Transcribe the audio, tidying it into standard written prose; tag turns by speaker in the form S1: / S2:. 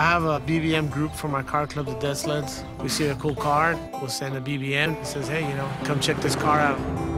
S1: I have a BBM group for my car club, the Dead Sleds. We see a cool car, we'll send a BBM. It says, hey, come check this car out.